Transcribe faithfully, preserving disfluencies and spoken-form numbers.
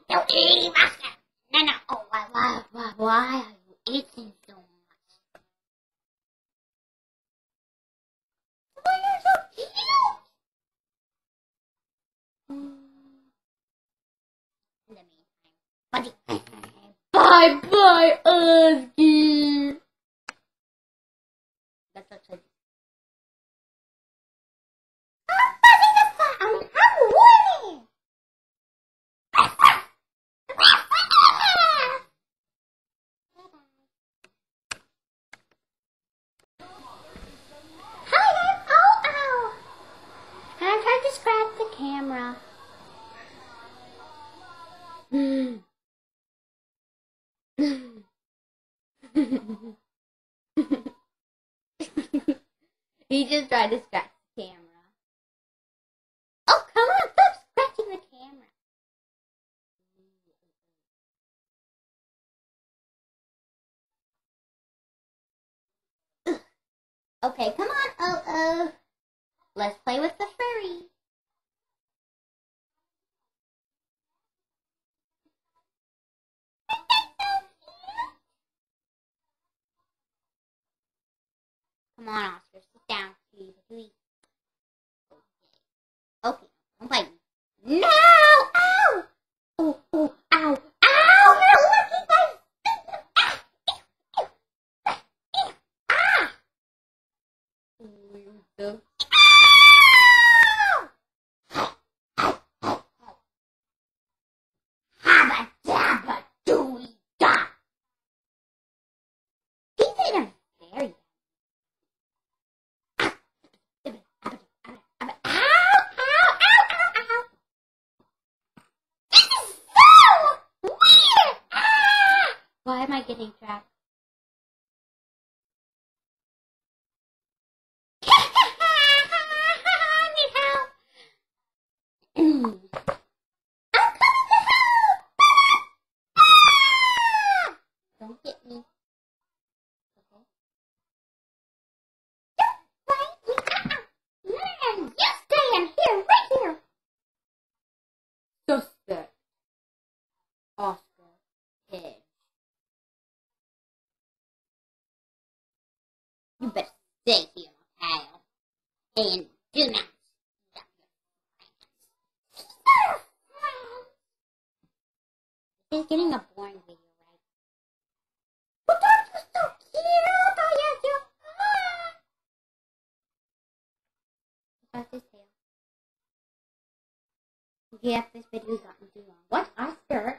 You eating bastard! No, no. Oh, why, why, why, why are you eating so much? Why you're so cute? In the meantime, buddy. Bye, bye, Husky. That's actually. I'm buzzing the fun. I'm, I'm winning. Hi, ow, ow. And I'm trying to scratch the camera. He just tried to scratch the camera. Oh, come on, stop scratching the camera. Okay, come on, oh, oh. Let's play with the furry. Come on, Oscar, sit down. Okay, okay, don't bite me. No! Ow! Oh, oh, ow, ow! You're licking my finger! Ah! Ah! Ah! Habba dabba dooey da! He did a very Why am I getting trapped? I need help. I'm coming to help. Don't get me. Okay. Just right. Man, you stay in here, right here. Suspect. Oscar Hedge. You better stay here, Kyle. And do not stop your friends. This is getting a boring video, right? But aren't you so cute? Oh, yes, you are. What's his tail? Yeah, this video gotten too long. What, Oscar?